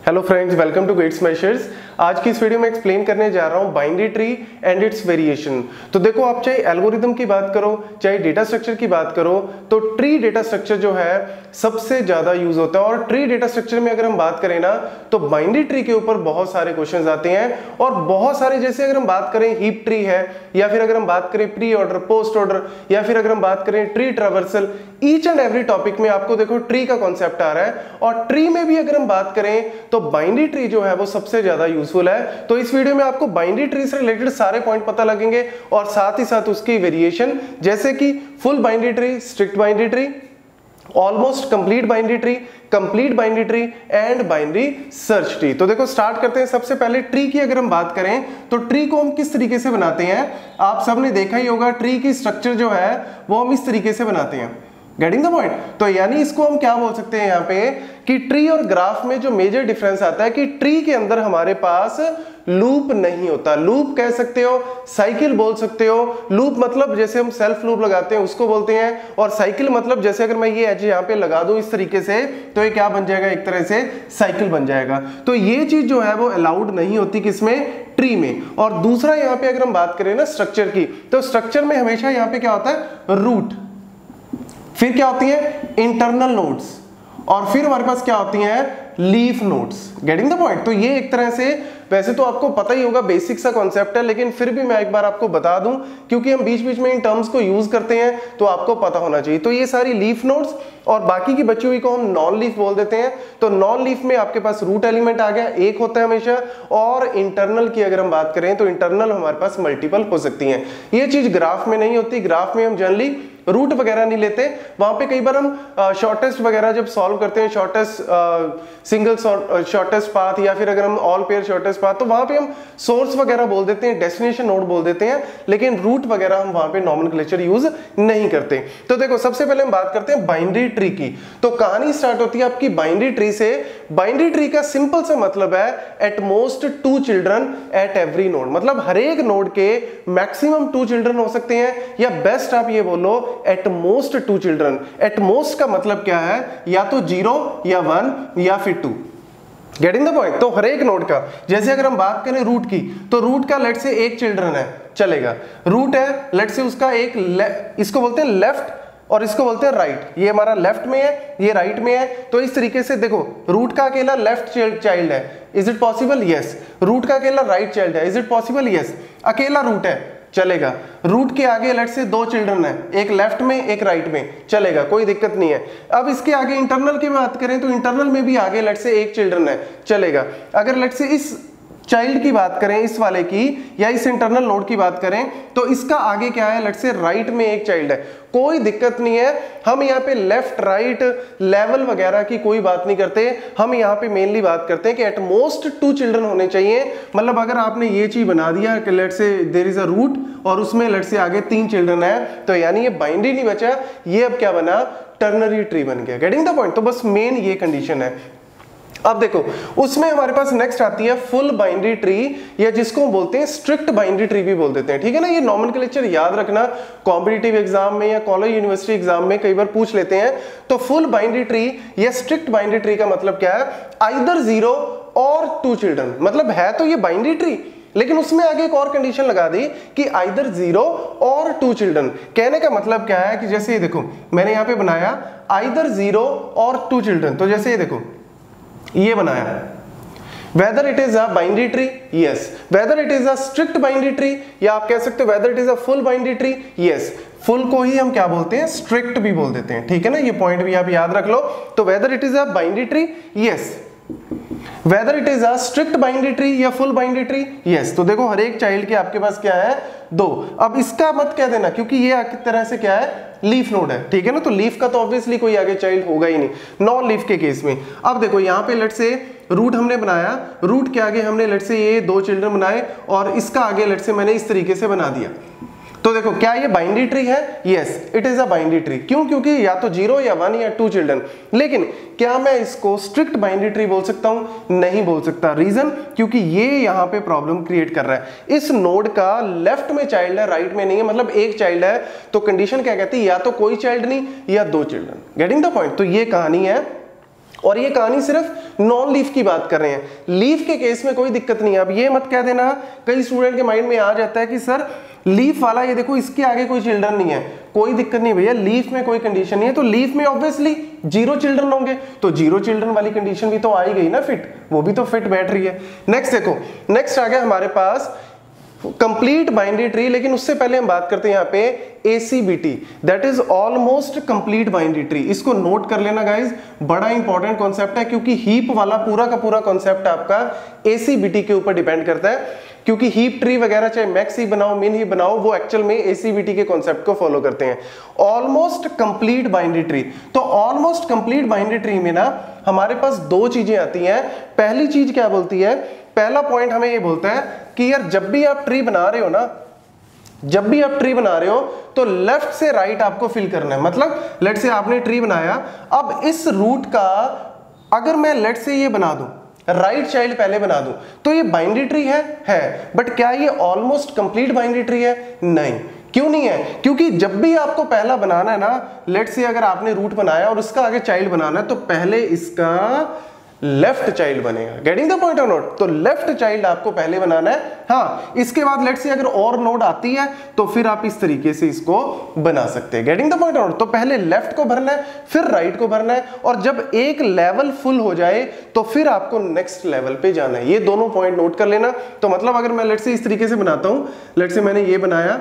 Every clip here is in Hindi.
Hello friends, welcome to Gate Smashers. आज की इस वीडियो में एक्सप्लेन करने जा रहा हूं binary tree and its variation. तो देखो, आप चाहे एल्गोरिदम की बात करो चाहे डेटा स्ट्रक्चर की बात करो, तो ट्री डेटा स्ट्रक्चर जो है सबसे ज्यादा यूज होता है। और ट्री डेटा स्ट्रक्चर में अगर हम बात करें ना, तो बाइनरी ट्री के ऊपर बहुत सारे क्वेश्चंस आते हैं और बहुत सारे, जैसे अगर हम बात करें हीप ट्री है, या फिर अगर हम बात करें प्री ऑर्डर, पोस्ट ऑर्डर, या फिर अगर हम बात करें tree traversal, each and every topic में आपको देखो ट्री का कॉन्सेप्ट आ रहा है। और ट्री में भी अगर हम बात करें तो बाइनरी ट्री जो है वो सबसे ज्यादा यूजफुल है। तो इस वीडियो में आपको बाइनरी ट्री से रिलेटेड सारे पॉइंट पता लगेंगे और साथ ही साथ उसकी वेरिएशन, जैसे कि full binary tree, strict binary tree, almost complete binary tree, complete binary tree and binary search tree. तो देखो, स्टार्ट करते हैं। सबसे पहले ट्री की अगर हम बात करें तो ट्री को हम किस तरीके से बनाते हैं, आप सबने देखा ही होगा। ट्री की स्ट्रक्चर जो है वो हम इस तरीके से बनाते हैं। Getting the point? तो यानी इसको हम क्या बोल सकते हैं यहाँ पे कि ट्री और ग्राफ में जो मेजर डिफरेंस आता है कि ट्री के अंदर हमारे पास लूप नहीं होता। लूप कह सकते हो, साइकिल बोल सकते हो। लूप मतलब जैसे हम सेल्फ लूप लगाते हैं उसको बोलते हैं, और साइकिल मतलब जैसे अगर मैं ये एज यहाँ पे लगा दूं इस तरीके से, तो ये क्या बन जाएगा, एक तरह से साइकिल बन जाएगा। तो ये चीज जो है वो अलाउड नहीं होती किसमें, ट्री में। और दूसरा यहाँ पे अगर हम बात करें ना स्ट्रक्चर की, तो स्ट्रक्चर में हमेशा यहाँ पे क्या होता है, रूट, फिर क्या होती है इंटरनल नोड्स, और फिर हमारे पास क्या होती हैं leaf nodes. Getting the point? तो ये एक तरह से, वैसे तो आपको पता ही होगा, बेसिक सा कॉन्सेप्ट है, लेकिन फिर भी मैं एक बार आपको बता दूं क्योंकि हम बीच बीच में इन टर्म्स को यूज करते हैं, तो आपको पता होना चाहिए। तो ये सारी लीफ नोड्स और बाकी की बची हुई को हम नॉन लीफ बोल देते हैं। तो नॉन लीफ में आपके पास रूट एलिमेंट आ गया, एक होता है हमेशा। और इंटरनल की अगर हम बात करें तो इंटरनल हमारे पास मल्टीपल हो सकती हैं। ये चीज ग्राफ में नहीं होती। ग्राफ में हम जनरली रूट वगैरह नहीं लेते। वहां पे कई बार हम शॉर्टेस्ट वगैरह जब सॉल्व करते हैं, शॉर्टेस्ट सिंगल शॉर्टेस्ट पाथ, या फिर अगर हम ऑल पेयर शॉर्टेस्ट पाथ, तो वहां पे हम सोर्स वगैरह बोल देते हैं, डेस्टिनेशन नोड बोल देते हैं, लेकिन रूट वगैरह हम वहां पे नॉमेनक्लेचर यूज नहीं करते। तो देखो, सबसे पहले हम बात करते हैं बाइनरी ट्री की। तो कहानी स्टार्ट होती है आपकी बाइनरी ट्री से। बाइनरी ट्री का सिंपल सा मतलब है at most 2 children at every node. मतलब हर एक नोड के मैक्सिमम 2 चिल्ड्रन हो सकते हैं, या बेस्ट आप ये बोलो at most 2 children. At most का मतलब क्या है, या तो 0 या 1 या फिर 2। Getting the point? तो हर एक नोड का, जैसे अगर हम बात करें रूट की, तो रूट का लेट से एक चिल्ड्रन है, चलेगा। रूट है, लेट से उसका एक, इसको बोलते हैं लेफ्ट और इसको बोलते हैं राइट। ये हमारा लेफ्ट में है, ये राइट में है। तो इस तरीके से देखो, रूट का अकेला लेफ्ट चाइल्ड है, is it possible? Yes. Root का अकेला राइट चाइल्ड है, इज इट पॉसिबल? यस। अकेला रूट है, चलेगा। रूट के आगे लेट से 2 चिल्ड्रन है, एक लेफ्ट में एक राइट में, चलेगा, कोई दिक्कत नहीं है। अब इसके आगे इंटरनल की बात करें तो इंटरनल में भी आगे लेट से एक चिल्ड्रन है, चलेगा। अगर लेट से इस चाइल्ड की बात करें, इस वाले की, या इस इंटरनल नोड की बात करें, तो इसका आगे क्या है, लेट से राइट में एक चाइल्ड है, कोई दिक्कत नहीं है। हम यहाँ पे लेफ्ट राइट लेवल वगैरह की कोई बात नहीं करते। हम यहाँ पे मेनली बात करते हैं कि एट मोस्ट 2 चिल्ड्रन होने चाहिए। मतलब अगर आपने ये चीज बना दिया कि लेट से देयर इज अ रूट और उसमें लेट से आगे 3 चिल्ड्रन है, तो यानी ये बाइनरी नहीं बचा, ये अब क्या बना, टर्नरी ट्री बन गया। Getting the point? तो बस मेन ये कंडीशन है। अब देखो, उसमें हमारे पास नेक्स्ट आती है फुल बाइनरी ट्री, या जिसको हम बोलते हैं स्ट्रिक्ट बाइनरी ट्री भी बोल देते हैं। ठीक है ना? ये नॉमेनक्लेचर याद रखना, कॉम्पिटिटिव एग्जाम में या कॉलेज यूनिवर्सिटी एग्जाम में कई बार पूछ लेते हैं। तो फुल बाइनरी ट्री या स्ट्रिक्ट बाइनरी ट्री का मतलब क्या है, आइदर 0 और 2 चिल्ड्रन। मतलब है तो ये बाइनरी ट्री, लेकिन उसमें आगे एक और कंडीशन लगा दी कि आइदर 0 और 2 चिल्ड्रन। कहने का मतलब क्या है कि जैसे ये देखो, मैंने यहां पे बनाया आइदर 0 और 2 चिल्ड्रन। तो जैसे ये देखो, ये बनाया, whether it is a binary tree, yes, whether it is a strict binary tree, या आप कह सकते हो whether it is a full binary tree, yes, full को ही हम क्या बोलते हैं, स्ट्रिक्ट भी बोल देते हैं। ठीक है ना? ये पॉइंट भी आप याद रख लो। तो whether it is a binary tree, yes, whether it is a strict binary tree या full binary tree, yes। तो देखो, हर एक चाइल्ड के आपके पास क्या है, 2। अब इसका मत कह देना क्योंकि ये एक तरह से क्या है, लीफ नोड है। ठीक है ना? तो लीफ का तो ऑब्वियसली कोई आगे चाइल्ड होगा ही नहीं, नॉन लीफ के केस में। अब देखो, यहाँ पे लेट से रूट हमने बनाया, रूट के आगे हमने लेट से ये 2 चिल्ड्रन बनाए, और इसका आगे लेट से मैंने इस तरीके से बना दिया। तो देखो, क्या ये बाइनरी ट्री है? Yes, it is a binary tree. क्यों? क्योंकि या तो 0 या 1 या 2 चिल्ड्रन। लेकिन क्या मैं इसको स्ट्रिक्ट बाइनरी ट्री बोल सकता हूं? नहीं बोल सकता। रीजन? क्योंकि ये यहां पे प्रॉब्लम क्रिएट कर रहा है। इस नोड का लेफ्ट में चाइल्ड है, राइट में नहीं है, मतलब एक चाइल्ड है। तो कंडीशन क्या कहती है, या तो कोई चाइल्ड नहीं या 2 चिल्ड्रन। Getting the point? तो ये कहानी है और ये कहानी सिर्फ नॉन लीफ की बात कर रहे हैं, लीफ के केस में कोई दिक्कत नहीं है। अब ये मत कह देना, कई स्टूडेंट के माइंड में आ जाता है कि सर लीफ वाला ये देखो इसके आगे कोई चिल्ड्रन नहीं है। कोई दिक्कत नहीं भैया, लीफ में कोई कंडीशन नहीं है, तो लीफ में ऑब्वियसली 0 चिल्ड्रन होंगे, तो 0 चिल्ड्रन वाली कंडीशन भी तो आ ही गई ना फिट, वो भी तो फिट बैठ रही है। नेक्स्ट देखो, नेक्स्ट आ गया हमारे पास कंप्लीट बाइनरी ट्री, लेकिन उससे पहले हम बात करते हैं यहाँ पे ACBT, that is almost complete binary tree. इसको नोट कर लेना गाइज, बड़ा इंपॉर्टेंट कॉन्सेप्ट है, क्योंकि हीप वाला पूरा का पूरा कॉन्सेप्ट आपका ACBT के ऊपर डिपेंड करता है। क्योंकि हीप ट्री वगैरह चाहे मैक्स ही बनाओ मिन ही बनाओ, वो एक्चुअल में ACBT के कॉन्सेप्ट को फॉलो करते हैं। ऑलमोस्ट कंप्लीट बाइनरी ट्री, तो ऑलमोस्ट कंप्लीट बाइनरी ट्री में ना हमारे पास 2 चीजें आती हैं। पहली चीज क्या बोलती है, पहला पॉइंट हमें ये बोलता है कि यार जब भी आप ट्री बना रहे हो ना, जब भी आप ट्री बना रहे हो तो लेफ्ट से राइट आपको फिल करना है। मतलब लेट से आपने ट्री बनाया, अब इस रूट का अगर मैं लेट से ये बना दूं, राइट चाइल्ड पहले बना दूं, तो ये बाइनरी ट्री है, बट क्या ये ऑलमोस्ट कंप्लीट बाइनरी ट्री है? नहीं। क्यों नहीं है? क्योंकि जब भी आपको पहला बनाना है ना, लेट से अगर आपने रूट बनाया और उसका आगे चाइल्ड बनाना है, तो पहले इसका लेफ्ट चाइल्ड बनेगा। Getting the point or not? तो लेफ्ट चाइल्ड आपको पहले बनाना है। हाँ, इसके बाद लेट से अगर और नोड आती है तो फिर आप इस तरीके से इसको बना सकते हैं। Getting the point or not? तो पहले लेफ्ट को भरना है, फिर राइट को भरना है, और जब एक लेवल फुल हो जाए तो फिर आपको नेक्स्ट लेवल पे जाना है। ये दोनों पॉइंट नोट कर लेना। तो मतलब अगर मैं लेट से इस तरीके से बनाता हूं, लेट से मैंने ये बनाया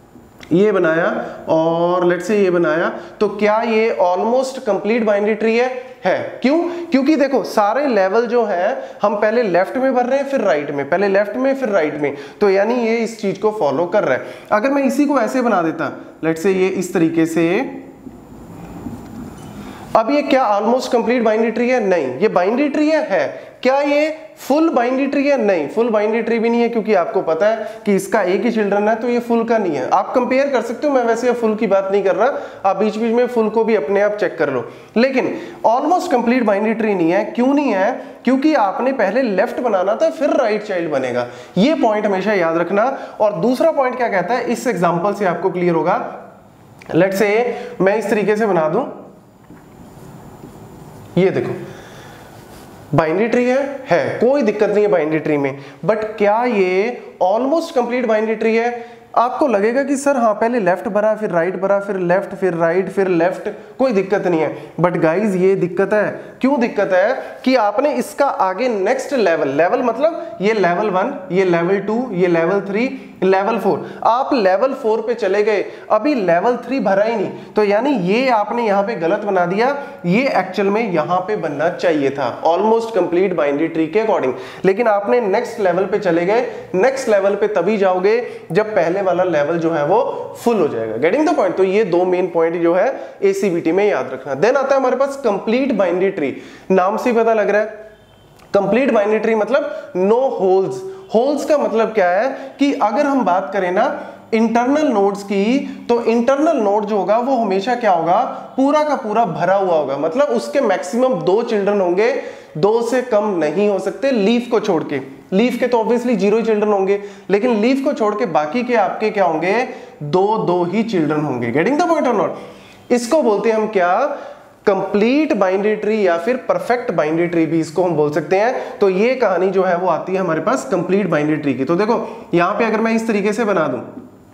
और लेट से ये बनाया, तो क्या ये ऑलमोस्ट कंप्लीट बाइनरी ट्री है? क्यों? क्योंकि देखो सारे लेवल जो है हम पहले लेफ्ट में भर रहे हैं फिर राइट में, पहले लेफ्ट में फिर राइट में, तो यानी ये इस चीज को फॉलो कर रहा है। अगर मैं इसी को ऐसे बना देता, लेट से ये इस तरीके से, अब ये क्या ऑलमोस्ट कंप्लीट बाइनरी ट्री है? नहीं। ये बाइनरी ट्री है। क्या ये फुल बाइनरी ट्री है? नहीं, फुल बाइनरी ट्री भी नहीं है, क्योंकि आपको पता है कि इसका एक ही चिल्ड्रन है, तो ये फुल का नहीं है। आप कंपेयर कर सकते हो, मैं वैसे फुल की बात नहीं कर रहा, आप बीच बीच में फुल को भी अपने आप चेक कर लो। लेकिन ऑलमोस्ट कंप्लीट बाइनरी ट्री नहीं है। क्यों नहीं है? क्योंकि आपने पहले लेफ्ट बनाना था फिर राइट चाइल्ड बनेगा। ये पॉइंट हमेशा याद रखना। और दूसरा पॉइंट क्या कहता है, इस एग्जाम्पल से आपको क्लियर होगा। लेट्स से मैं इस तरीके से बना दूं, ये देखो बाइनरी ट्री है, कोई दिक्कत नहीं है बाइनरी ट्री में, बट क्या ये ऑलमोस्ट कंप्लीट बाइनरी ट्री है? आपको लगेगा कि सर हाँ पहले लेफ्ट भरा फिर राइट भरा फिर लेफ्ट फिर राइट फिर लेफ्ट, कोई दिक्कत नहीं है। बट गाइज ये दिक्कत है। क्यों दिक्कत है? कि आपने इसका आगे नेक्स्ट लेवल मतलब ये लेवल 1, ये लेवल 2, ये लेवल 3, लेवल 4, आप लेवल 4 पे चले गए, अभी लेवल 3 भरा ही नहीं, तो यानी ये आपने यहाँ पे गलत बना दिया। ये एक्चुअल में यहाँ पे बनना चाहिए था ऑलमोस्ट कंप्लीट बाइनरी ट्री के अकॉर्डिंग, लेकिन आपने नेक्स्ट लेवल पे चले गए। नेक्स्ट लेवल पे तभी जाओगे जब पहले वाला लेवल जो है वो फुल हो जाएगा। Getting the point? तो ये 2 मेन पॉइंट जो है ACBT में याद रखना। देन आता है हमारे पास कंप्लीट बाइनरी ट्री। नाम से पता लग रहा है कंप्लीट बाइनरी ट्री मतलब नो होल्स। होल्स का मतलब क्या है कि अगर हम बात करें ना इंटरनल नोड्स की, तो इंटरनल नोड जो होगा वो हमेशा क्या होगा, पूरा का पूरा भरा हुआ होगा। मतलब उसके मैक्सिमम 2 चिल्ड्रन होंगे, 2 से कम नहीं हो सकते, लीफ को छोड़ के। लीफ के तो ऑब्वियसली 0 चिल्ड्रन होंगे, लेकिन लीफ को छोड़ के बाकी के आपके क्या होंगे, 2 ही चिल्ड्रन होंगे। Getting the point or not? इसको बोलते हैं हम क्या, कंप्लीट बाइनरी ट्री या फिर परफेक्ट बाइनरी ट्री भी इसको हम बोल सकते हैं। तो ये कहानी जो है वो आती है हमारे पास कंप्लीट बाइनरी ट्री की। तो देखो यहां पे अगर मैं इस तरीके से बना दूं,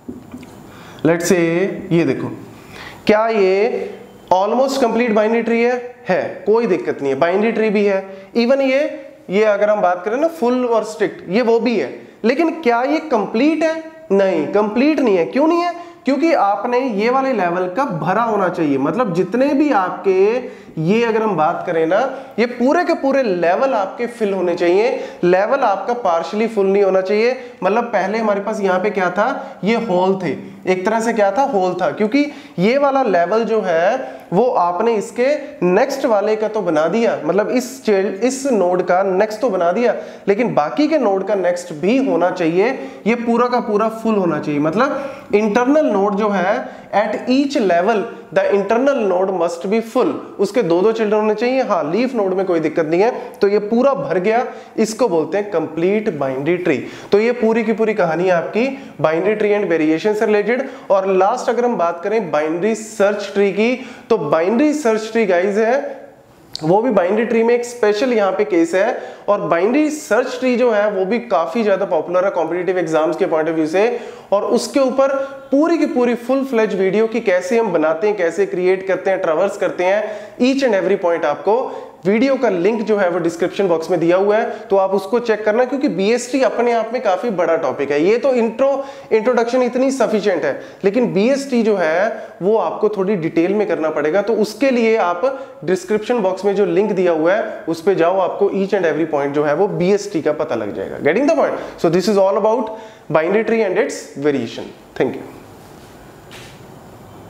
लेट्स से ये देखो, क्या ये ऑलमोस्ट कंप्लीट बाइनरी ट्री है? कोई दिक्कत नहीं है, बाइनरी ट्री भी है। इवन ये अगर हम बात करें ना फुल और स्ट्रिक्ट, ये वो भी है। लेकिन क्या ये कंप्लीट है? नहीं, कंप्लीट नहीं है। क्यों नहीं है? क्योंकि आपने ये वाले लेवल का भरा होना चाहिए। मतलब जितने भी आपके ये अगर हम बात करें ना, ये पूरे के पूरे लेवल आपके फिल होने चाहिए। लेवल आपका पार्शियली फुल नहीं होना चाहिए। मतलब पहले हमारे पास यहाँ पे क्या था, ये होल थे, एक तरह से क्या था, होल था, क्योंकि ये वाला लेवल जो है वो आपने इसके नेक्स्ट वाले का तो बना दिया, मतलब इस नोड का नेक्स्ट तो बना दिया, लेकिन बाकी के नोड का नेक्स्ट भी होना चाहिए। ये पूरा का पूरा फुल होना चाहिए। मतलब इंटरनल नोड जो है at each level the internal node must be full, उसके 2 चिल्ड्रन होने चाहिए। हाँ, लीफ नोड में कोई दिक्कत नहीं है। तो ये पूरा भर गया, इसको बोलते हैं कंप्लीट बाइनरी ट्री। तो ये पूरी की पूरी कहानी है आपकी बाइनरी ट्री एंड वेरिएशन से रिलेटेड। और लास्ट अगर हम बात करें बाइनरी सर्च ट्री की, तो बाइनरी सर्च ट्री गाइज है वो भी बाइनरी ट्री में एक स्पेशल यहाँ पे केस है। और बाइनरी सर्च ट्री जो है वो भी काफी ज्यादा पॉपुलर है कॉम्पिटिटिव एग्जाम्स के पॉइंट ऑफ व्यू से, और उसके ऊपर पूरी की पूरी फुल फ्लेज वीडियो की कैसे हम बनाते हैं, कैसे क्रिएट करते हैं, ट्रैवर्स करते हैं, ईच एंड एवरी पॉइंट आपको वीडियो का लिंक जो है वो डिस्क्रिप्शन बॉक्स में दिया हुआ है, तो आप उसको चेक करना, क्योंकि बीएसटी अपने आप में काफी बड़ा टॉपिक है। ये तो इंट्रोडक्शन इतनी सफिशिएंट है, लेकिन बीएसटी जो है वो आपको थोड़ी डिटेल में करना पड़ेगा। तो उसके लिए आप डिस्क्रिप्शन बॉक्स में जो लिंक दिया हुआ है उस पे जाओ, आपको ईच एंड एवरी पॉइंट जो है वो बीएसटी का पता लग जाएगा। Getting the point? So this is all about binary tree and its variation. Thank you.